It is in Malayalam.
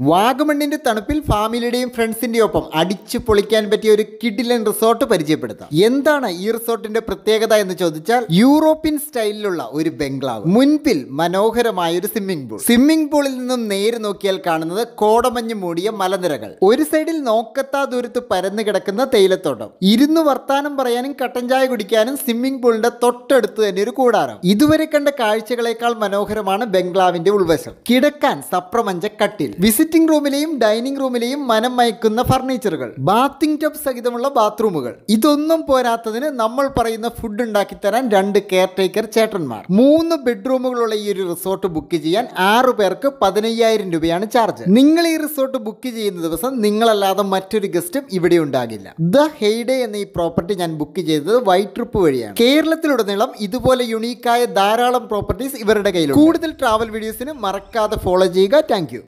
വാഗമണ്ണിന്റെ തണുപ്പിൽ ഫാമിലിയുടെയും ഫ്രണ്ട്സിന്റെയും ഒപ്പം അടിച്ചു പൊളിക്കാൻ പറ്റിയ ഒരു കിഡിലൻ റിസോർട്ട് പരിചയപ്പെടുത്താം. എന്താണ് ഈ റിസോർട്ടിന്റെ പ്രത്യേകത എന്ന് ചോദിച്ചാൽ, യൂറോപ്യൻ സ്റ്റൈലിലുള്ള ഒരു ബംഗ്ലാവ്, മുൻപിൽ മനോഹരമായ ഒരു സ്വിമ്മിംഗ് പൂളിൽ നിന്നും നേരെ നോക്കിയാൽ കാണുന്നത് കോടമഞ്ഞ് മൂടിയ മലനിരകൾ, ഒരു സൈഡിൽ നോക്കത്താ ദൂരത്ത് പരന്നു കിടക്കുന്ന തേയിലത്തോട്ടം, ഇരുന്ന് വർത്താനം പറയാനും കട്ടൻ ചായ കുടിക്കാനും സ്വിമ്മിംഗ് പൂളിന്റെ തൊട്ടടുത്ത് തന്നെ ഒരു കൂടാരം. ഇതുവരെ കണ്ട കാഴ്ചകളേക്കാൾ മനോഹരമാണ് ബംഗ്ലാവിന്റെ ഉൾവശം. കിടക്കാൻ സപ്രമഞ്ച കട്ടിൽ, വിസിറ്റിംഗ് റൂമിലെയും ഡൈനിങ് റൂമിലെയും മനം മയക്കുന്ന ഫർണിച്ചറുകൾ, ബാത്തിങ് ടബ് സഹിതമുള്ള ബാത്റൂമുകൾ. ഇതൊന്നും പോരാത്തതിന് നമ്മൾ പറയുന്ന ഫുഡ് ഉണ്ടാക്കി തരാൻ 2 കെയർ ടേക്കർ ചേട്ടന്മാർ. 3 ബെഡ്റൂമുകളുള്ള ഈ ഒരു റിസോർട്ട് ബുക്ക് ചെയ്യാൻ 6 പേർക്ക് 15,000 രൂപയാണ് ചാർജ്. നിങ്ങൾ ഈ റിസോർട്ട് ബുക്ക് ചെയ്യുന്ന ദിവസം നിങ്ങളല്ലാതെ മറ്റൊരു ഗസ്റ്റും ഇവിടെ ഉണ്ടാകില്ല. ദ ഹെയ്ഡേ എന്ന ഈ പ്രോപ്പർട്ടി ഞാൻ ബുക്ക് ചെയ്തത് വൈറ്റ് ട്രിപ്പ് വഴിയാണ്. കേരളത്തിലുടനീളം ഇതുപോലെ യുണീക്കായ ധാരാളം പ്രോപ്പർട്ടീസ് ഇവരുടെ കയ്യിലുണ്ട്. കൂടുതൽ ട്രാവൽ വീഡിയോസിന് മറക്കാതെ ഫോളോ ചെയ്യുക. Thank U.